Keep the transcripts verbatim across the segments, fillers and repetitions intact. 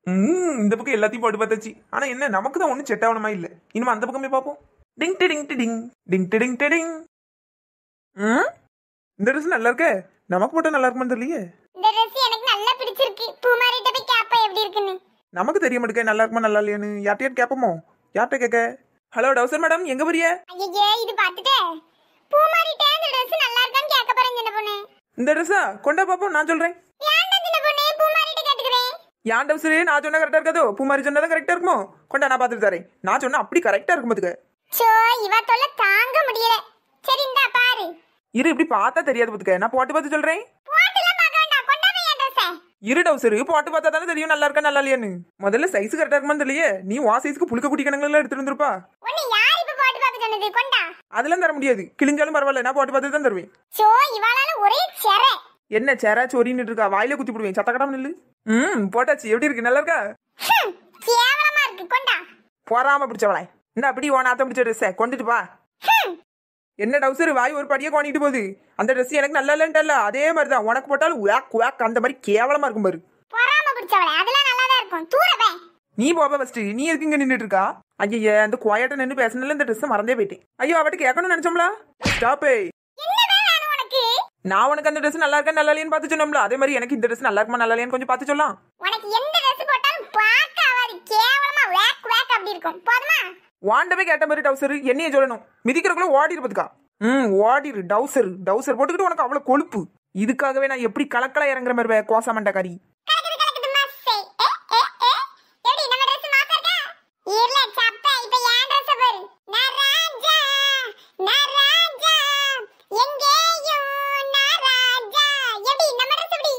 ம் இந்த பக்கம் எல்லாத்தையும் போட்டு பார்த்தாச்சு. ஆனா என்ன நமக்கு தான் ஒன்றும் செட் ஆகணுமா இல்லை. இனிமே அந்த பக்கமே பார்ப்போம். டிங் டிங் டிங் டிங் டிங் டிங். ம் இந்த ட்ரெஸ் நல்லா இருக்கே. நமக்கு போட்டா நல்லா இருக்குமான்னு தெரியலையே. இந்த Dress எனக்கு நல்லா பிடிச்சிருக்கு. பூமாரிட்ட போய் கேப்பா எப்படி இருக்குன்னு. நமக்கு தெரிய மாட்டேங்க நல்லா இருக்குமா நல்லா இல்லையான்னு. யார்கிட்டயாவது கேட்போமோ? யார்கிட்ட கேட்க? ஹலோ டவுசர் மேடம், எங்க போறிய? ஐயே இது பாத்துட்டே. பூமாரிட்ட இந்த Dress நல்லா இருக்கான்னு கேட்க போறேன் சின்ன பொண்ணு. இந்த ட்ரெஸ்ஸா கொண்டா பாப்போம், நான் சொல்றேன். ஏன்டா சின்ன பொண்ணு பூமாரிட்ட கேட்டுக்கறேன்? யான் டவுசரே நான் சொன்னா கரெக்டா இருக்காதோ? பூமாரி சொன்னா கரெக்டா இருக்குமோ? கொண்டா நான் பாத்துட்டு தரேன். நான் சொன்னா அப்படி கரெக்டா இருக்கும் பாத்துக்க. சோ இவ தொல்லை தாங்க முடியல. சரி இந்தா பாரு. இரு இப்படி பார்த்தா தெரியாது பாத்துக்க. நான் போட்டு பார்த்து சொல்றேன். போட்டுலாம் பார்க்க வேண்டாம். கொண்டா போய் என் Dress. இரு டவுசர் போட்டு பார்த்தா தானே தெரியும் நல்லா இருக்கா நல்லா இல்லையான்னு. முதல்ல சைஸ் கரெக்டா இருக்குமான்னு தெரியலையே. நீ வா சைஸ்க்கு புளுக்க குட்டி கணங்கள எடுத்துட்டு வந்திருப்பா. உன்னை யார் இப்ப போட்டு பார்க்க சொன்னது? கொண்டா. அதெல்லாம் தர முடியாது. கிழிஞ்சாலும் பரவாயில்ல, நான் போட்டு பார்த்து தான் தருவேன். சோ இவாளால ஒரே செர. என்ன சேரா சொரின்னு இருக்கா? வாயில குத்தி போடுவேன். சத்த கடாம நில்லு. ம் போட்டாச்சு. எப்படி இருக்கு? நல்லா இருக்கா? கேவலமா இருக்கு. கொண்டா. போறாம பிடிச்சவளே. இந்த அப்படி ஓ நாத்த பிடிச்ச ட்ரெஸ்ஸை கொண்டுட்டு பா. என்ன டவுசர் வாய் ஒரு படியே கோணிட்டு போகுது. அந்த ட்ரெஸ் எனக்கு நல்லா இல்லைன்ட்டல்ல, அதே மாதிரி தான் உனக்கு போட்டாலும் உயாக் உயாக் அந்த மாதிரி கேவலமா இருக்கும் பாரு. போறாம பிடிச்சவளே. அதெல்லாம் நல்லா தான் இருக்கும். தூர பே. நீ போப்ப ஃபர்ஸ்ட். நீ எதுக்கு இங்க நின்னுட்டு இருக்கா? ஐயா அந்த குவாய்ட்டா நின்னு பேசணும்ல, இந்த ட்ரெஸ் மறந்தே போயிட்டேன். ஐயோ அவட்ட கேட்கணும்னு நினைச்சோம்ல. ஸ்டாப்பே. என்னடா வேணும் உனக்கு? நான் உனக்கு அந்த ட்ரெஸ் நல்லா இருக்கா நல்லா இல்லையான்னு பார்த்து சொன்னோம்ல, அதே மாதிரி எனக்கு இந்த ட்ரெஸ் நல்லா இருக்குமா நல்லா இல்லையான்னு கொஞ்சம் பார்த்து சொல்லலாம். உனக்கு எந்த Dress போட்டாலும் பார்க்க ஆகாது. கேவலமா வேக் வேக் அப்படி இருக்கும். போதுமா? வாண்டவே கேட்ட மாதிரி டவுசர் என்னைய சொல்லணும். மிதிக்கிறக்குள்ள ஓடி இருப்பதுக்கா. ம் ஓடிரு டவுசர். டவுசர் போட்டுக்கிட்டு உனக்கு அவ்வளவு கொழுப்பு. இதுக்காகவே நான் எப்படி கலக்கலா இறங்குற மாதிரி கோசா மண்டக்காரி. கலக்குது கலக்குது மாசே. ஏ ஏ ஏ. எப்படி நம்ம Dress மாசா இருக்கா? இல்ல சப்ப இப்ப ஏன் Dress பாரு. நராஜா நராஜா எங்கேயும் நராஜா. எப்படி நம்ம Dress எப்படி?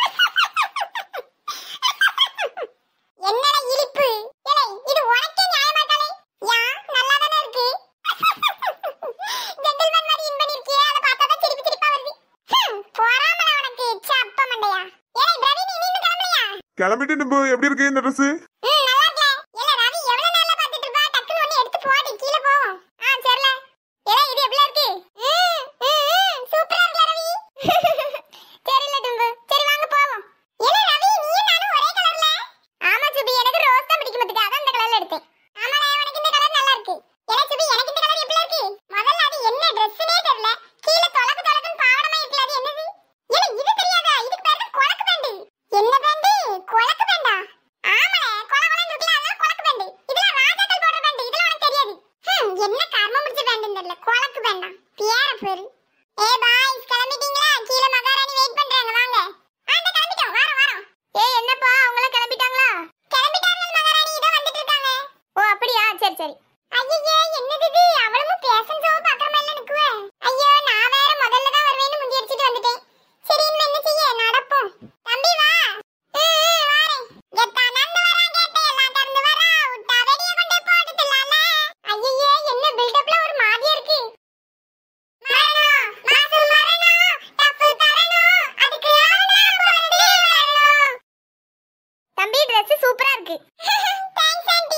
என்னடா இழிப்பு. ஏலே இது உனக்கே நியாயமா தானே? யா நல்லா தானே இருக்கு. ஜென்டில்மேன் மாதிரி இன் பண்ணிருக்கியே. அத பார்த்தா தான் சிரிப்பு சிரிப்பா வருது. போறாமல உனக்கு சப்ப மண்டையா. ஏலே பிரவீன் நீ இன்னும் கிளம்பலையா? கிளம்பிட்டு நம்ம எப்படி இருக்கு இந்த ட்ரெஸ்? ம் நல்லா இருக்கே. ஏலே ரவி எவ்வளவு நேரமா பார்த்துட்டு இருப்பா? டக்குனு ஒண்ணு எடுத்து போடி கீழ போவோம். ஆ சரில. ஏலே இது எப்படி இருக்கு? ம் ம் சூப்பரா இருக்கு ரவி. சரில டும்பு. சரி வாங்க போவோம். ஏலே ரவி நீயும் நானும் ஒரே கலர்ல? ஆமா சுபி எனக்கு ரோஸ் தான் பிடிக்கும் மத்துக்கு. அதான் இந்த கலர்ல எடுத்தேன். ஆமாடா உனக்கு இந்த கலர் நல்லா இருக்கு. ஏலே சுபி எனக்கு இந்த கலர் எப்படி இருக்கு? முதல்ல அது என்ன Dressனே தெரியல. கீழ தொலக்கு தொலக்குன்னு பாவடமா இருக்குல, அது என்னது? ஏலே இது தெரியாதா? இதுக்கு பேரு தான் கொலக்கு பேண்ட். என்ன பேண்ட்? கொலக்கு பேண்டா? ஆமாடா கொலகொலன்னு இருக்குல, அதான் கொலக்கு பேண்ட். இதெல்லாம் ராஜாக்கள் போடுற பேண்ட். இதெல்லாம் உனக்கு தெரியாது. ஹம் என்ன கர்மம் முடிச்ச பேண்ட்னு தெரியல. கொலக்கு பேண்டா? பேர பேரு. ஏ பாய்ஸ் கிளம்பிட்டீங்களா? கீழ மகாராணி வெயிட் பண்றாங்க வாங்க. ஆ இந்த கிளம்பிட்டோம். வாரோம் வாரோம். ஏய் என்னப்பா அவங்கள கிளம்பிட்டாங்களா? கிளம்பிட்டாங்க மகாராணி. இத வந்துட்டு இருக்காங்க. ஓ அப்படியா? சரி சரி. ஐயே என்னது இது? அவளும் பேஷன் ஷோ பார்க்கற மாதிரி நிக்குவே. ஐயோ நான் வேற முதல்ல தான் வருவேன்னு முந்தி அடிச்சிட்டு வந்துட்டேன். சரி இன்னும் என்ன செய்ய? நடப்போம். தம்பி வா. ம் ம் வாரேன். எத்தா நந்து வரேன் கேட்டே எல்லாம் தந்து வரா. உட்டா வெடிய கொண்டே போட்டுட்டலால. ஐயே என்ன பில்டப்ல ஒரு மாதிரியா இருக்கு. மரணம் மாசு மரணம் டப்பு தரணும். அதுக்கு யாரும் போறதே வரணும். தம்பி Dress சூப்பரா இருக்கு. Thanks aunty.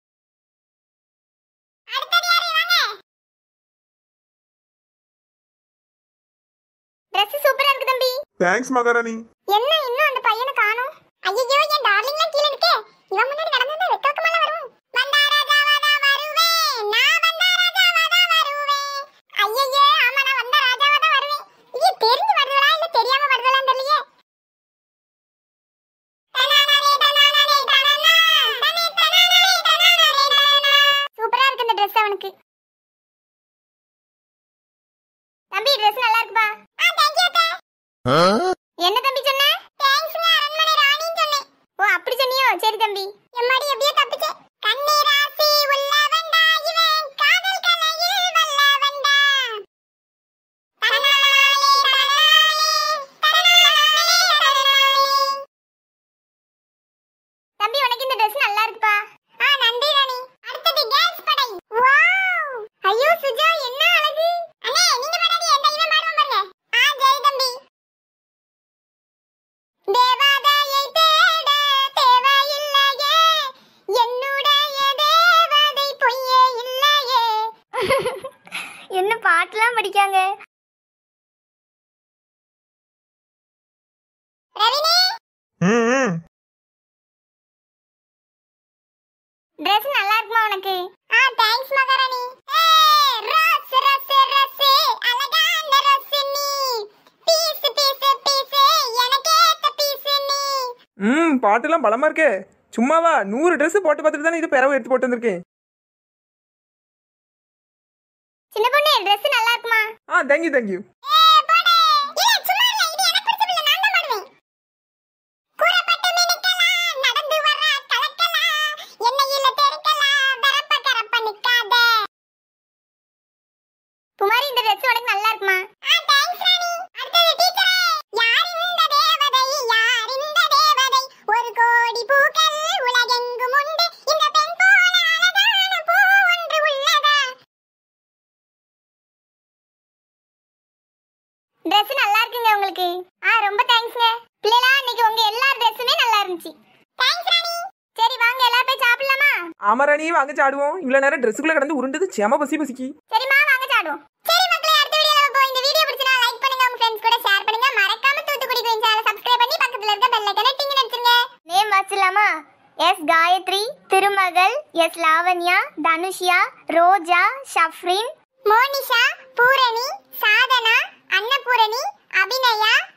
அடுத்து யாரு வாங்க. Dress சூப்பரா இருக்கு தம்பி. தேங்க்ஸ் மகாராணி. என்ன இன்னும் அந்த பையனை காணோம்? ஐயோ என் டார்லிங்லாம் கீழ இருக்கே. இவன் முன்னாடி நடந்தா வெக்கக்கமல வரும். வந்தா ராஜாவாதா வருவேன். நான் வந்தா ராஜாவாதா வருவேன். ஐயோ ஆமா நான் வந்தா ராஜாவாதா வருவேன். இது தெரிஞ்சு வருதலா இல்ல தெரியாம வருதலான்னு தெரியலையே. சூப்பரா இருக்கு இந்த Dress அவனுக்கு. தம்பி Dress நல்லா இருக்குப்பா. ஆ தேங்க் யூ அக்கா. என்ன தம்பி சொன்ன? தேங்க்ஸ்ங்க அரண்மனை ராணின்னு சொன்னேன். ஓ அப்படி சொன்னியோ? சரி தம்பி. எம்மாடி எப்படியே தப்பிச்சே. கண்ணீராசி உள்ளவன்டா இவன் காதல் கலையில் வல்லவன்டா. தரனாலே தரனாலே தரனாலே. தம்பி உனக்கு இந்த Dress நல்லா இருக்குப்பா. ஆ நன்றி ராணி. அடுத்து கேர்ள்ஸ் படை. வாவ் ஐயோ சுஜா என்ன அழகு. அண்ணே நீங்க படாதீங்க. இந்த இவன் பாடுவான் பாருங்க. ஆ சரி தம்பி. தேவதையை தேட தேவையில்லையே. என்னுடைய தேவதை பொய்யே இல்லையே. என்ன பாட்டுலாம் படிக்காங்க. ரவினே ம் ம் Dress நல்லா இருக்குமா உனக்கு? ஆ தேங்க்ஸ் மகாராணி. ஏய் ரோஸ் ரோஸ் ரோஸ் அழகான ரோஸ் நீ. பீஸ் பீஸ் பீஸ் எனக்கு ஏத்த பீஸ் நீ. ம் பாட்டுலாம் பலமா இருக்கே. சும்மாவா நூறு ட்ரெஸ் போட்டு பார்த்துட்டு தானே இது பெறவு எடுத்து போட்டு வந்திருக்கேன். சின்ன பொண்ணு Dress நல்லா இருக்குமா? ஆ தேங்க்யூ தேங்க்யூ. ஏய் போடே. இல்ல சும்மா இல்ல இது எனக்கு பிடிச்ச பிள்ளை நான் தான் பாடுவேன். கூறப்பட்ட மினுக்கலாம் நடந்து வர கலக்கலாம் என்னையில தெருக்கலாம் வரப்ப கரப்ப நிக்காத. குமாரி இந்த Dress உனக்கு நல்லா இருக்குமா? ஆ தேங்க்ஸ் ராணி. அடுத்து டீச்சரே யார் இந்த தேவதை யார் இந்த தேவதை ஒரு கோடி பூக்கள் உலகெங்கும் உண்டு இந்த பெண் போல அழகான பூ ஒன்று உள்ளதா. Dress நல்லா இருக்குங்க உங்களுக்கு. ஆ ரொம்ப தேங்க்ஸ்ங்க. பிள்ளைகளா இன்னைக்கு உங்க எல்லா Dressமே நல்லா இருந்துச்சு. தேங்க்ஸ் ராணி. சரி வாங்க எல்லாரும் போய் சாப்பிடலாமா? ஆமராணி வாங்க சாடுவோம். இவ்வளவு நேரம் ட்ரெஸ்ஸுக்குள்ள கடந்து உருண்டது செம பசி பசிக்கு. சரிமா வாங்க சாடுவோம். சரி மக்களே அடுத்த வீடியோல போய் இந்த வீடியோ பிடிச்சா லைக் பண்ணுங்க உங்க ஃப்ரெண்ட்ஸ் கூட ஷேர் பண்ணுங்க மறக்காம தூத்துக்குடி குயின் சேனலை சப்ஸ்கிரைப் பண்ணி பக்கத்துல இருக்க பெல் ஐகானை டிங் அடிச்சுங்க. நேம் வாசிக்கலாமா? S Gayathri, Thirumagal, S Lavanya, Dhanushiya, Roja, Shafrin, Monisha, Poorani, Sadhana, Annapoorani, Abhinaya,